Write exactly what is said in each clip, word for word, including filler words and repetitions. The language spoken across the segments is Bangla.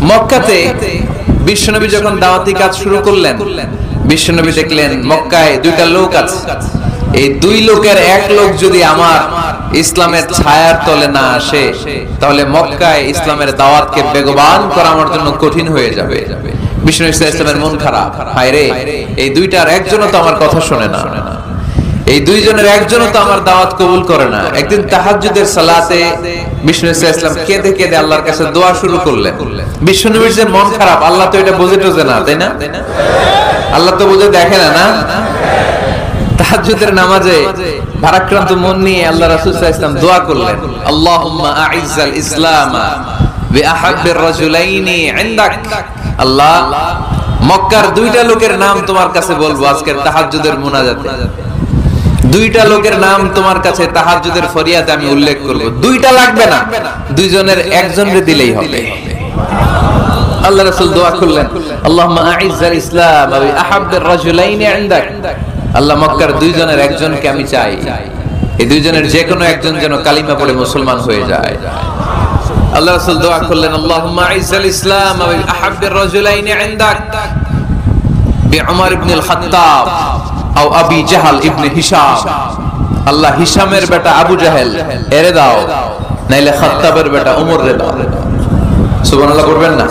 মক্কাতে বিশ্বনবী যখন দাওয়াতি কাজ শুরু করলেন, বিশ্বনবী দেখলেন মক্কায় দুইটা লোক আছে, এই দুই লোকের এক লোক যদি আমার ইসলামের ছায়ার তলে না আসে তাহলে মক্কায় ইসলামের দাওয়াতকে বেগবান করা আমার জন্য কঠিন হয়ে যাবে। বিশ্বনবী সাল্লাল্লাহু আলাইহি ওয়াসাল্লামের মন খারাপ, হায় রে, এই দুইটার একজনও তো আমার কথা শোনে না, এই দুইজনের একজনও তো আমার দাওয়াত কবুল করে না। একদিন তাহাজ্জুদের সালাতে বিশ্বনবী সাল্লাল্লাহু আলাইহি ওয়াসাল্লাম কেঁদে কেঁদে আল্লাহর কাছে দোয়া শুরু করলেন। বিশ্বনবীর যে মন খারাপ, আল্লাহ তো এটা বুঝে টুঝে না, তাই না? আল্লাহ তো বুঝে দেখে না, না? তাহাজ্জুদের নামাজে ভারাক্রান্ত মন নিয়ে আল্লাহ রাসূল সাল্লাল্লাহু আলাইহি ওয়াসাল্লাম দোয়া করলেন, আল্লাহুম্মা আইজ্জাল ইসলামা বিআহাব্বির রাজুলাইনি ইনদাক। আল্লাহ, মক্কার দুইটা লোকের নাম তোমার কাছে বলবো আজকের তাহাজ্জুদের মুনাজাতে, দুইটা লোকের নাম তোমার কাছে তাহাজ্জুদের ফরিয়াদে আমি উল্লেখ করব। দুইটা লাগবে না, দুইজনের একজনরে দিলেই হবে। আল্লাহ রাসূল দোয়া করলেন, আল্লাহুম্মা আইজ্জাল ইসলাম ওয়া আহাব্বির রাজুলাইনি ইনদাক। আল্লাহ, মক্কার দুইজনের একজনকে আমি চাই, এই দুইজনের যে কোনো একজন যেন কালিমা পড়ে মুসলমান হয়ে যায়। আল্লাহ রাসূল দোয়া করলেন, আল্লাহুম্মা আইজ্জাল ইসলাম ওয়া আহাব্বির রাজুলাইনি ইনদাক বিউমর ইবনে আল খাত্তাব আও আবি জাহল ইবনে হিশাম। আল্লাহ, হিশামের বেটা আবু জাহেল এরে দাও, নাইলে খাত্তাবের বেটা উমর রে দাও। সুবহানাল্লাহ করবেন না?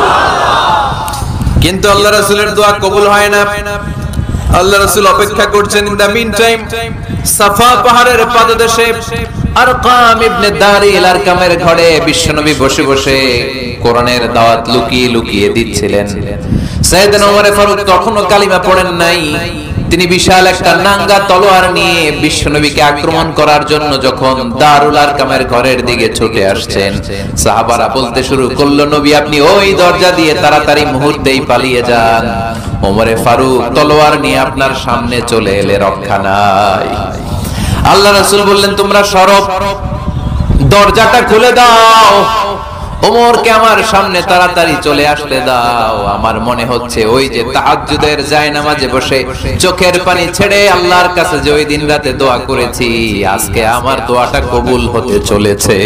কিন্তু আল্লাহ রাসূলের দোয়া কবুল হয় না। আল্লাহ রাসূল অপেক্ষা করছেন। ইন দা মিন টাইম সাফা পাহাড়ের পাদদেশে আরকাম ইবনে দারিল আরকামের ঘরে বিশ্বনবী বসে বসে কোরআনের দাওয়াত লুকিয়ে লুকিয়ে দিচ্ছিলেন। সাইয়েদনা ওমর ফারুক তখনও কালিমা পড়েন নাই। তিনি বিশাল একটা নাঙ্গা তলোয়ার নিয়ে বিশ্বনবীকে আক্রমণ করার জন্য যখন দারুল আরকামের ঘরের দিকে ছুটে আসছেন, সাহাবারা বলতে শুরু করলো, নবী আপনি ওই দরজা দিয়ে তাড়াতাড়ি মুহূর্তেই পালিয়ে যান, ওমরে ফারুক তলোয়ার নিয়ে আপনার সামনে চলে এলে রক্ষা নাই। আল্লাহ রাসূল বললেন, তোমরা সরব, দরজাটা খুলে দাও, ওমরকে আমার সামনে তাড়াতাড়ি চলে আসতে দাও। আমার মনে হচ্ছে ওই যে তাহাজ্জুদের জায়নামাজে বসে চোখের পানি ছেড়ে আল্লাহর কাছে যে ওই দিন রাতে দোয়া করেছি, আজকে আমার দোয়াটা কবুল হতে চলেছে।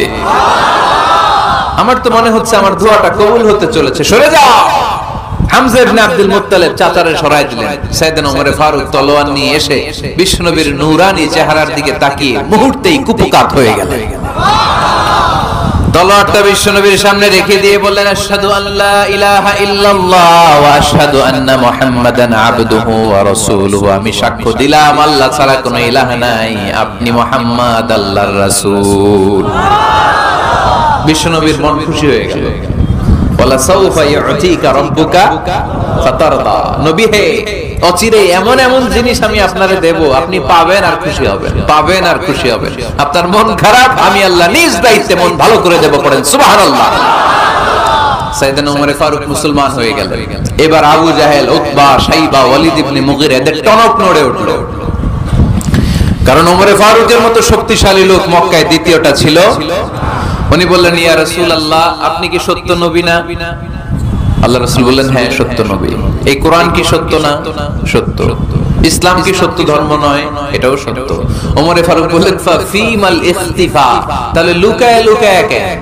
আমার তো মনে হচ্ছে আমার দোয়াটা কবুল হতে চলেছে, সরে যাও। হামজা ইবনে আব্দুল মুত্তালিব চাচারে সরাই দিলেন। সাইয়েদনা ওমর ফারুক তলোয়ার নিয়ে এসে বিশ্বনবীর নূরানি চেহারার দিকে তাকিয়ে মুহূর্তেই কুপকাত হয়ে গেলেন। তলোয়ারটা বিশ্বনবীর সামনে রেখে দিয়ে বললেন, আশহাদু আল্লা ইলাহা ইল্লাল্লাহ ওয়া আশহাদু আন্না মুহাম্মাদান আবদুহু ওয়া রাসূলুহু। আমি সাক্ষ্য দিলাম আল্লাহ ছাড়া কোনো ইলাহ নাই, আপনি মুহাম্মদ আল্লাহর রাসূল। বিশ্বনবীর মন খুশি হয়ে গেল। ওয়ালা সাউফা ইউতিকা রাব্বুকা ফাতারদা। নবী হে, অচিরে এমন এমন জিনিস আমি আপনারে দেব, আপনি পাবেন আর খুশি হবেন, পাবেন আর খুশি হবেন। আপনার মন খারাপ, আমি আল্লাহ নিজ দায়িত্বে মন ভালো করে দেব। পড়েন সুবহানাল্লাহ। সাইয়েদনা ওমর ফারুক মুসলমান হয়ে গেলেন। এবার আবু জাহেল, উতবা, শাইবা, ওয়ালিদ ইবনে মুগীরা এদের টনক নড়ে উঠল। কারণ ওমর ফারুকের মতো শক্তিশালী লোক মক্কায় দ্বিতীয়টা ছিল। উনি বললেন, ইয়া রাসূলুল্লাহ, আপনি কি সত্য নবী না? আল্লাহ রাসূল বললেন, হ্যাঁ সত্য নবী। এই কোরআন কি সত্য না? সত্য। ইসলাম কি সত্য ধর্ম নয়? এটাও সত্য। ওমর ফারুক বললেন, ফা ফীমাল ইখতিফা, তাহলে লুকায় লুকায় কেন?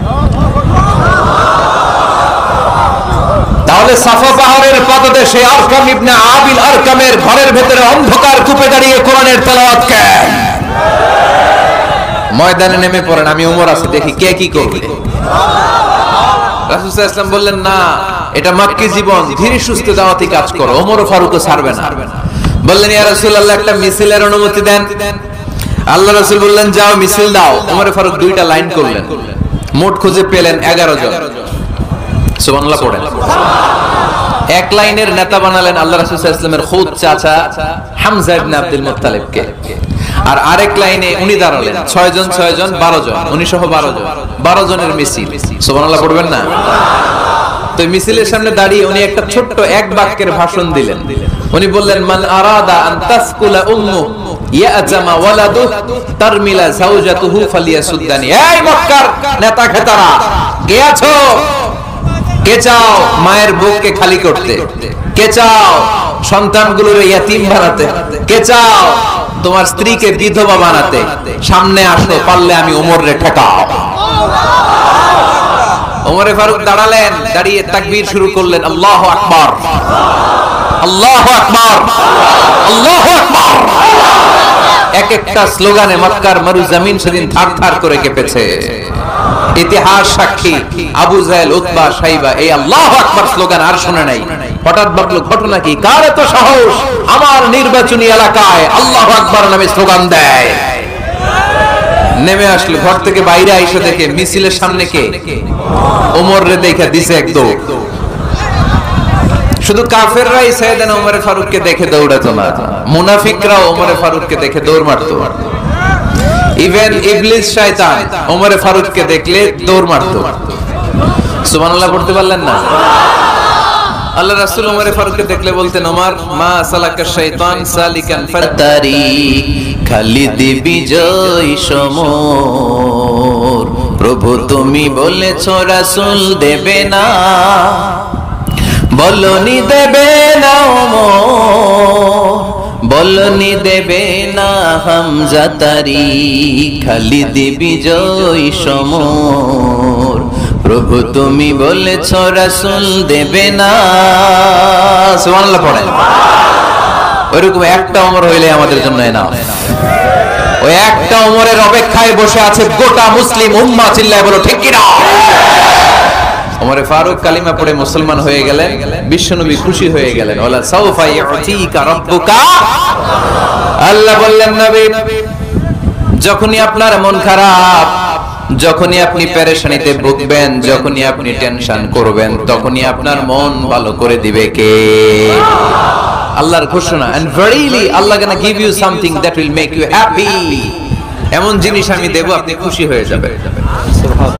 তাহলে সাফা পাহাড়ের পাদদেশে আরকাম ইবনে আবিল আরকামের ঘরের ভিতরে অন্ধকার কূপে দাঁড়িয়ে কোরআনের তেলাওয়াত কেন? ময়দানে নেমে পড়েন, আমি ওমর আছি, দেখি কে কি করবে। রাসূল সাল্লাল্লাহু আলাইহি ওয়াসাল্লাম বললেন, না, এটা মক্কি জীবন, ধীরে সুস্থে দাওয়াতি কাজ করো, ওমর ফারুকও ছাড়বে না। বললেন, ইয়া রাসূলুল্লাহ, একটা মিছিলের অনুমতি দেন। আল্লাহ রাসূল বললেন, যাও মিছিল দাও। ওমর ফারুক দুইটা লাইন করলেন, মোট খুঁজে পেলেন এগারো জন। সুবহানাল্লাহ পড়েন। এক লাইনের নেতা বানালেন আল্লাহ রাসূল সাল্লাল্লাহু আলাইহি ওয়াসাল্লামের খুদ চাচা হামজা ইবনে আব্দুল মুত্তালিবকে। আর আরেক লাইনে উনি দাঁড়ালেন, ছয় জন ছয় জন বারো জন, উনি সহ বারো জন, বারো জনের মিছিল। সুবহানাল্লাহ পড়বেন না? তো মিছিলের সামনে দাঁড়িয়ে উনি একটা ছোট্ট এক বাক্যের ভাষণ দিলেন। উনি বললেন, মান আরাদা আন তাসকুলা উম্মু ইয়াজামা ওয়ালাদু তারমিলা যাওজাতুহু ফালিয়াসুদ্দানি। এই মক্কার নেতা খেতারা, কে আছো? কে চাও মায়ের বুককে খালি করতে? কে চাও সন্তানগুলোর ইয়াতীম বানাতে? কে চাও তোমার স্ত্রীকে বিধবা বানাতে? সামনে আসো, পারলে আমি ওমর রে ঠেকাও। ওমরে ফারুক দাঁড়ালেন, দাঁড়িয়ে তাকবীর শুরু করলেন, আল্লাহু আকবার, আল্লাহু আকবার, আল্লাহু আকবার। এক একটা স্লোগানে মক্কার মরুজমিন সেদিন থারথার করে কেঁপেছে। ইতিহাস সাক্ষী, আবু জাহেল, উতবা, সাইবা এই আল্লাহু আকবার স্লোগান আর শুনে নাই। হঠাৎ ভাবলো ঘটনা কি, কার এত সাহস আমার নির্বাচনী এলাকায় আল্লাহু আকবার নামে স্লোগান দেয়। নেমে আসলো, ঘর থেকে বাইরে আইসা দেখে মিছিলের সামনে কে, ওমর রে দেখে দিছে এক দৌড়। শুধু কাফেররাই সাইয়েদনা ওমর ফারুককে দেখে দৌড়াতো না, মুনাফিকরাও ওমর ফারুককে দেখে দৌড় মারতো। ইভেন ইবলিস শয়তান ওমর ফারুককে দেখলে দৌড় মারতো। সুবহানাল্লাহ পড়তে পারলেন না? আল্লাহ রাসূল ওমর ফারুককে দেখলে বলতেন, ওমর মা সালাকা শাইতান সালিকান ফাতারি খালিদ বিজয় সমর। প্রভু তুমি বলেছো রাসূল দেবে না, বলনি দেবে না ওমর, বলনি দেবে না হামজা তারি খালিদ বিজয় সমর। প্রভু তুমি বলেছো রাসূল দেবে না। সুবহানাল্লাহ পড়েন। ওইরকম একটা ওমর হইলে আমাদের জন্য এনাফ। ওই একটা ওমরের অপেক্ষায় বসে আছে গোটা মুসলিম উম্মাহ। চিল্লায় বলো ঠিক কি না? ওমরে ফারুক কালিমা পড়ে মুসলমান হয়ে গেলেন, বিশ্বনবী খুশি হয়ে গেলেন। ওয়ালা সাউফা ইউতিকা রাব্বুকা, আল্লাহ বললেন নবী যখনই আপনার মন খারাপ, যখনই আপনি পেরেশানিতে ভুগবেন, যখনই আপনি টেনশন করবেন, তখনই আপনার মন ভালো করে দিবে কে? আল্লাহর ঘোষণা, and verily Allah gonna give you something that will make you happy। এমন জিনিস আমি দেব আপনি খুশি হয়ে যাবেন।